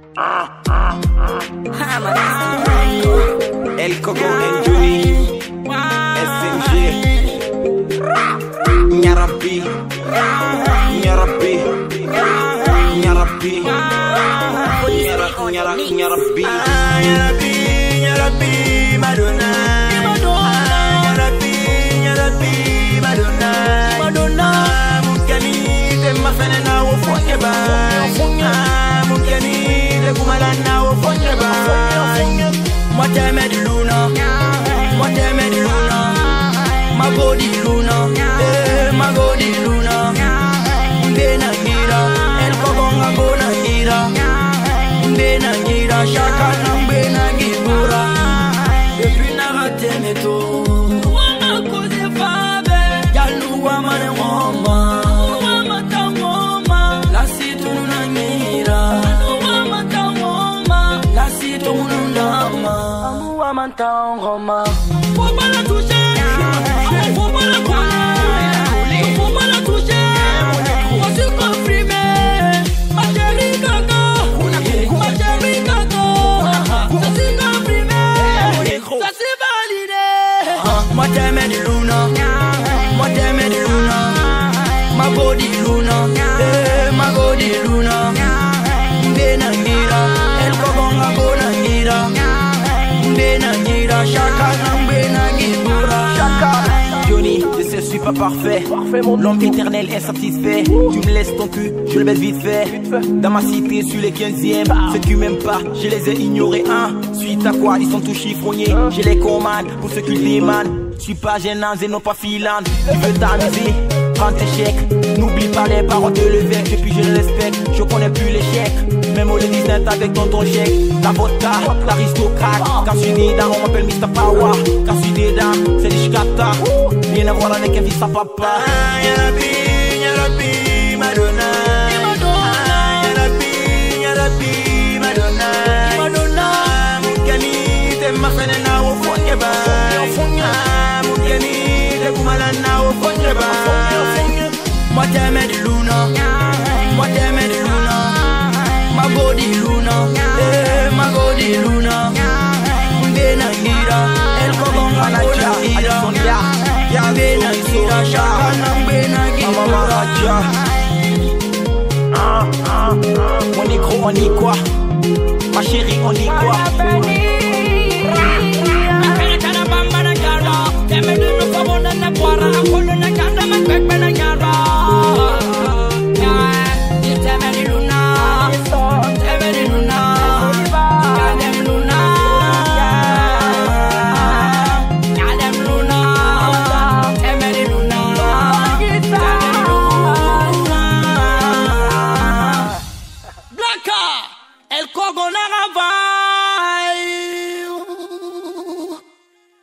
El Coco Enjoy SNG Nyarabi Nyarabi Nyarabi Nyarabi Nyarabi Madonna Nyarabi Madonna Mukani de mafena wo fonyeba Mukani de kumalana wo fonyeba Mwateme di luna Magodi luna Magodi luna Mbena ngira El kogonga gona ngira Mbena ngira Shaka na mbena ngibura Depuis na rateme to Wama koze fabe Yalu wama ne wama Wama ta wama La situ nuna ngira Wama ta wama La situ nuna Mantan Roma. Faut pas la toucher, faut pas la couler, faut pas la toucher. On se comprime, ma chérie gaga, ma chérie gaga. On se comprime, ça c'est validé. Moi t'aime du luna, moi t'aime du luna, ma body luna, ma body luna. Benangira, el kogonga bonangira. Johnny, je suis pas parfait. L'homme éternel insatisfait. Tu me laisses ton cul, je le baisse vite fait. Dans ma cité, sur les 15e. Ceux qui m'aiment pas, je les ai ignorés. Suite à quoi, ils sont tous chiffronnés. Je les commande pour ceux qui demandent. Je suis pas gênant, et non pas filant. Tu veux t'amuser, prends tes chèques. N'oublie pas les paroles de l'évêque. Depuis je le respecte, je connais plus l'échec. Même au 19 avec ton chèque. La vodka, l'aristocrate. Quand je suis dedans, on m'appelle Mr. Power. Quand je suis dedans, c'est des chikata. Rien à voir avec un fils à papa. Nyarabi, Madonna. Nyarabi, Madonna. Mukani, te mafena wo fonyeba. Mukani, te kumalana wo fonyeba. Moi t'aime du luna, moi t'aime du luna. Ma body luna, ma body luna. Mbena ngira, el kogonga bonangira. Mbena ngira, shaka na mbena ngira. On y croit, on y quoi? Ma chérie, on y quoi? El Coco Nagavai.